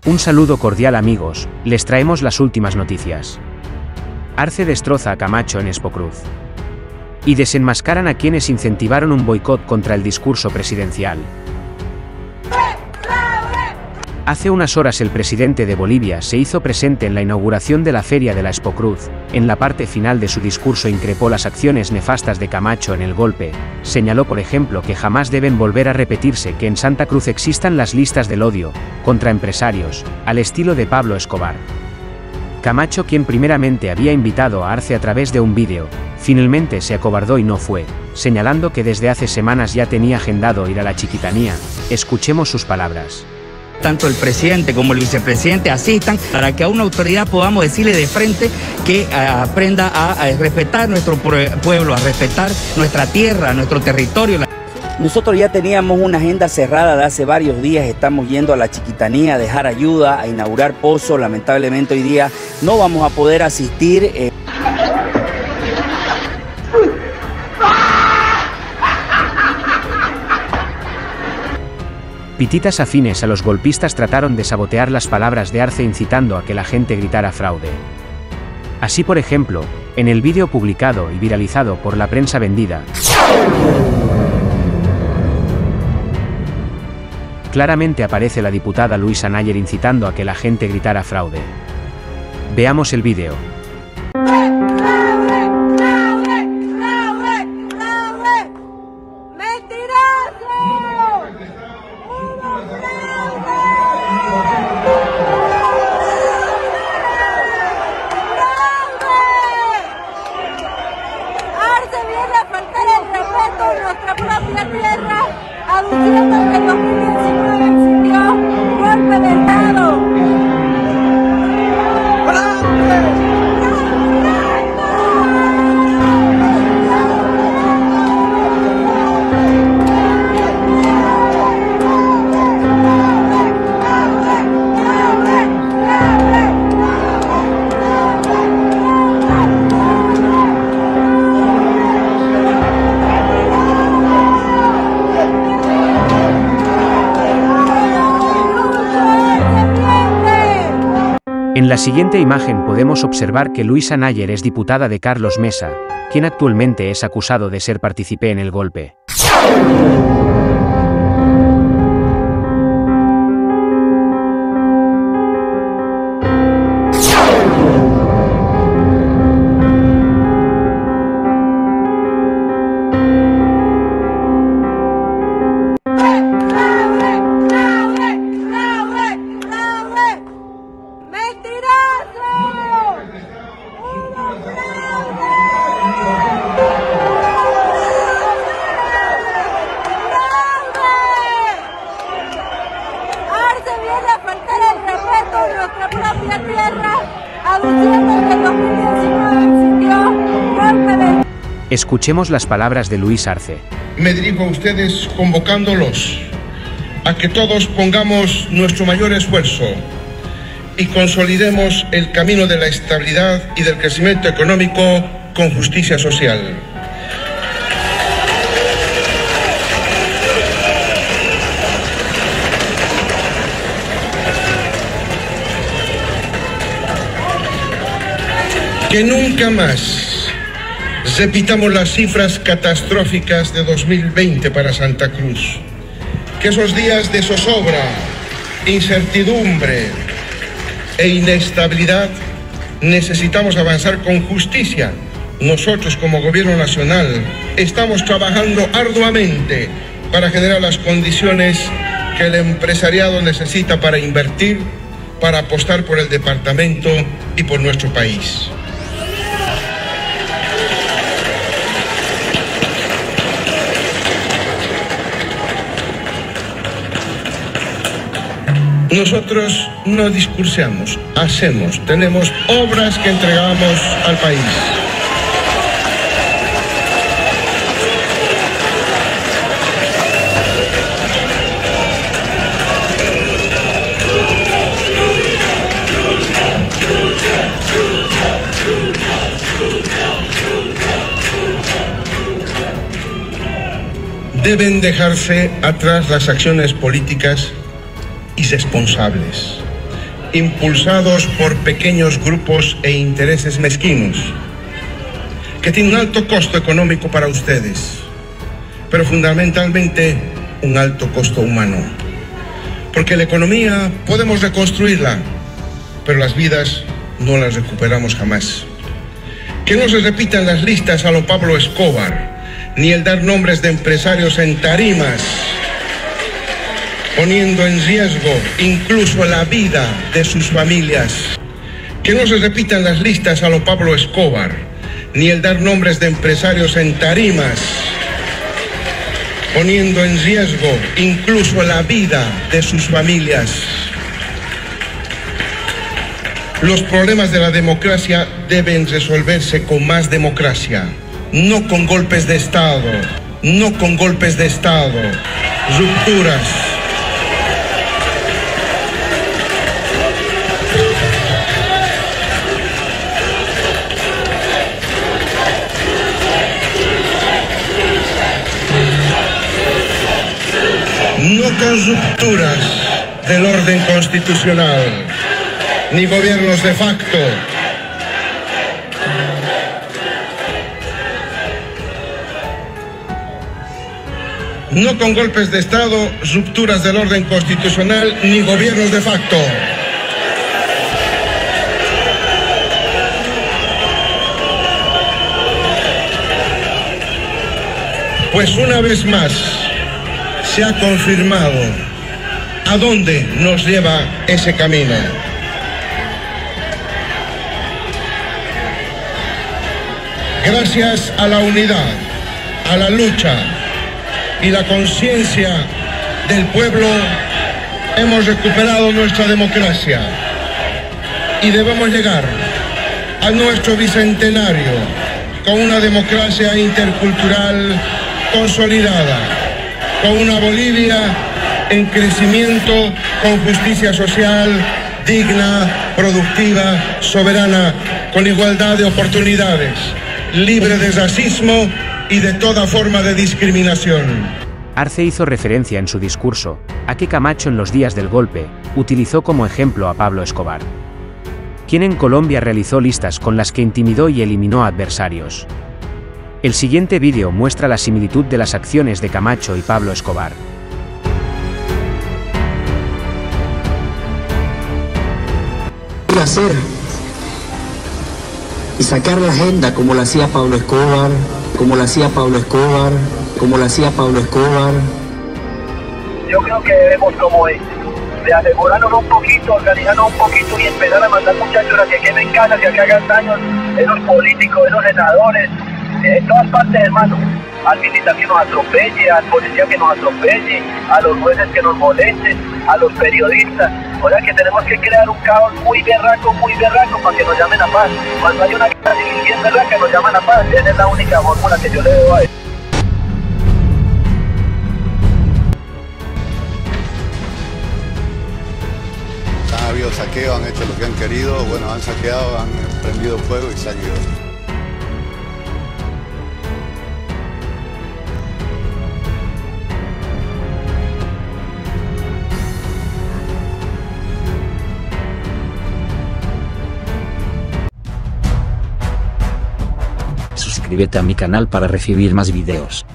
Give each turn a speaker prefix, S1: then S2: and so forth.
S1: Un saludo cordial amigos, les traemos las últimas noticias. Arce destroza a Camacho en Expocruz. Y desenmascaran a quienes incentivaron un boicot contra el discurso presidencial. Hace unas horas el presidente de Bolivia se hizo presente en la inauguración de la feria de la Expocruz. En la parte final de su discurso increpó las acciones nefastas de Camacho en el golpe. Señaló por ejemplo que jamás deben volver a repetirse que en Santa Cruz existan las listas del odio, contra empresarios, al estilo de Pablo Escobar. Camacho, quien primeramente había invitado a Arce a través de un vídeo, finalmente se acobardó y no fue, señalando que desde hace semanas ya tenía agendado ir a la Chiquitanía. Escuchemos sus palabras.
S2: Tanto el presidente como el vicepresidente asistan para que a una autoridad podamos decirle de frente que aprenda a respetar nuestro pueblo, a respetar nuestra tierra, nuestro territorio.
S3: Nosotros ya teníamos una agenda cerrada de hace varios días, estamos yendo a la Chiquitanía a dejar ayuda, a inaugurar pozos. Lamentablemente hoy día no vamos a poder asistir.
S1: Pititas afines a los golpistas trataron de sabotear las palabras de Arce incitando a que la gente gritara fraude. Así por ejemplo, en el vídeo publicado y viralizado por la prensa vendida, claramente aparece la diputada Luisa Nayer incitando a que la gente gritara fraude. Veamos el vídeo.
S4: Nuestra propia tierra, aduciendo que en 2019 existió un golpe de Estado.
S1: En la siguiente imagen podemos observar que Luisa Nayer es diputada de Carlos Mesa, quien actualmente es acusado de ser partícipe en el golpe. Nuestra propia tierra, aduciendo que en 2019 existió un golpe de... Escuchemos las palabras de Luis Arce.
S5: Me dirijo a ustedes convocándolos a que todos pongamos nuestro mayor esfuerzo y consolidemos el camino de la estabilidad y del crecimiento económico con justicia social. Que nunca más repitamos las cifras catastróficas de 2020 para Santa Cruz. Que esos días de zozobra, incertidumbre e inestabilidad necesitamos avanzar con justicia. Nosotros como Gobierno Nacional estamos trabajando arduamente para generar las condiciones que el empresariado necesita para invertir, para apostar por el departamento y por nuestro país. Nosotros no discursamos, hacemos, tenemos obras que entregamos al país. Deben dejarse atrás las acciones políticas irresponsables. impulsados por pequeños grupos e intereses mezquinos, que tienen un alto costo económico para ustedes, pero fundamentalmente un alto costo humano. Porque la economía podemos reconstruirla, pero las vidas no las recuperamos jamás. Que no se repitan las listas a lo Pablo Escobar, ni el dar nombres de empresarios en tarimas, poniendo en riesgo incluso la vida de sus familias. Que no se repitan las listas a lo Pablo Escobar, ni el dar nombres de empresarios en tarimas, poniendo en riesgo incluso la vida de sus familias. Los problemas de la democracia deben resolverse con más democracia, no con golpes de Estado, no con golpes de Estado, rupturas. No con rupturas del orden constitucional, ni gobiernos de facto. No con golpes de Estado, rupturas del orden constitucional, ni gobiernos de facto. Pues una vez más se ha confirmado a dónde nos lleva ese camino. Gracias a la unidad, a la lucha y la conciencia del pueblo, hemos recuperado nuestra democracia y debemos llegar a nuestro bicentenario con una democracia intercultural consolidada, con una Bolivia en crecimiento, con justicia social, digna, productiva, soberana, con igualdad de oportunidades, libre de racismo y de toda forma de discriminación.
S1: Arce hizo referencia en su discurso a que Camacho en los días del golpe utilizó como ejemplo a Pablo Escobar, quien en Colombia realizó listas con las que intimidó y eliminó a adversarios. El siguiente vídeo muestra la similitud de las acciones de Camacho y Pablo Escobar.
S6: Hacer y sacar la agenda como la hacía Pablo Escobar, como la hacía Pablo Escobar, como la hacía Pablo Escobar.
S7: Yo creo que debemos como de asegurarnos un poquito, organizarnos un poquito y empezar a mandar muchachos a que quemen casas y a que hagan daños, esos políticos, esos senadores, en todas partes, hermano. Al militar que nos atropelle, al policía que nos atropelle, a los jueces que nos molesten, a los periodistas. O sea que tenemos que crear un caos muy berraco para que nos llamen a paz. Cuando hay una guerra civil bien berraca nos llaman a paz. Esa es la única fórmula que yo le doy a él.
S8: Han habido saqueos, han hecho lo que han querido, bueno, han saqueado, han prendido fuego y se han ido.
S9: Suscríbete a mi canal para recibir más videos.